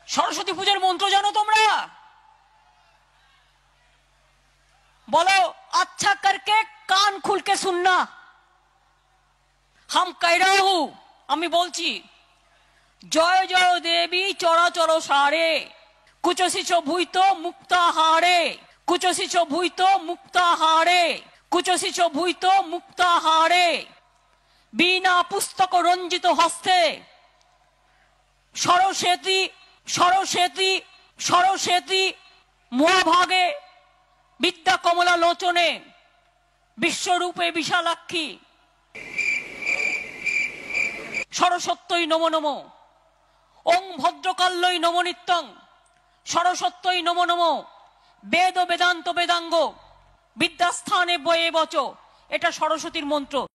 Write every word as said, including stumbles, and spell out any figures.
সরস্বতী পূজার মন্ত্র জানো তোমরা? बोलो अच्छा करके कान खुल के सुनना। हम कह रहा हूं, আমি বলছি, জয় জয় দেবী চরাচর সারে, কুচশিচ ভূত মুক্তাহারে, কুচশিচ ভূত মুক্তাহারে, কুচশিচ ভূত মুক্তাহারে, বিনা পুস্তক রঞ্জিত হস্তে সরস্বতী সরস্বতী সরস্বতী মহাভাগে বিদ্যা কমলা লোচনে বিশ্বরূপে বিশালাক্ষী সরস্বত্যই নমো নমো। ওং ভদ্রকাল্যই নমো নিত্যং সরস্বত্যই নমো নমো। বেদ বেদান্ত বেদাঙ্গ বিদ্যাস্থানে বয়ে বচ, এটা সরস্বতীর মন্ত্র।